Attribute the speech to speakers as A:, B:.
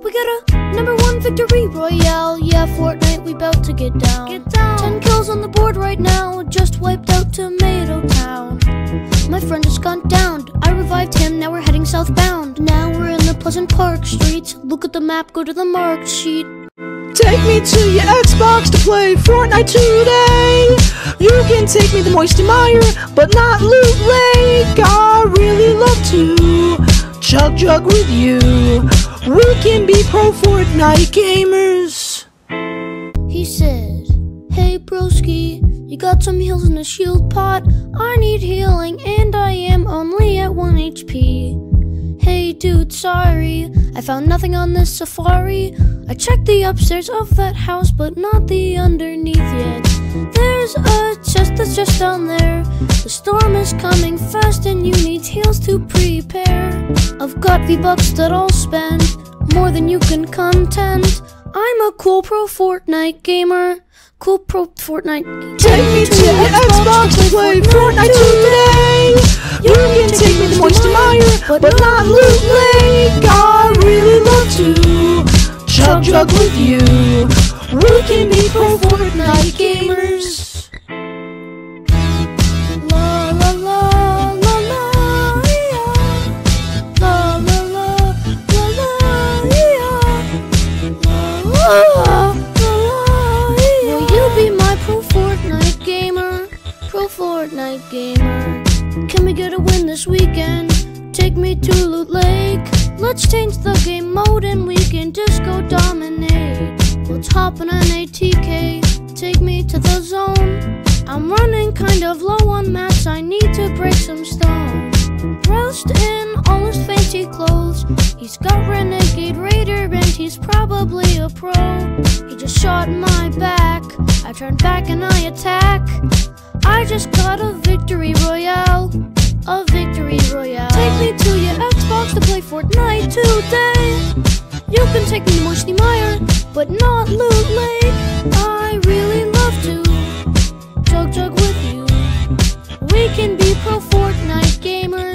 A: We got a #1 victory royale. Yeah, Fortnite, we bout to get down. 10 kills on the board right now. Just wiped out Tomato Town. My friend just gone downed. I revived him, now we're heading southbound. Now we're in the Pleasant Park streets. Look at the map, go to the marked sheet.
B: Take me to your Xbox to play Fortnite today. You can take me to Moisty Mire, but not Loot Lake. I really love to chug jug with you. We can be pro Fortnite gamers.
A: He said, hey broski, you got some heals in a shield pot? I need healing and I am only at 1 HP. Hey dude, sorry, I found nothing on this safari. I checked the upstairs of that house, but not the underneath yet. There's a chest that's just down there. The storm is coming fast and you need heals to prepare. I've got V-Bucks that I'll spend, more than you can contend. I'm a cool pro Fortnite gamer. Cool pro Fortnite.
B: Take me to your Xbox to play Fortnite today. You can take me to Moisty Mire, but not Loot Lake. I really love to chug jug with you. We can be pro Fortnite gamers.
A: La la la la la yeah. La la la la la yeah. La la la yeah. Will you be my pro Fortnite gamer? Pro Fortnite gamer. Can we get a win this weekend? Take me to Loot Lake. Let's change the game mode and we can disco dominate. Let's hop on an ATK. Take me to the zone. I'm running kind of low on mats. I need to break some stone. Roast in all his fancy clothes. He's got Renegade Raider and he's probably a pro. He just shot my back. I turn back and I attack. I just got a victory royale. A victory royale. Take me to your Xbox to play Fortnite today. You can take me to Moisty Mire, but not Loot Lake. I really love to chug jug with you. We can be pro Fortnite gamers.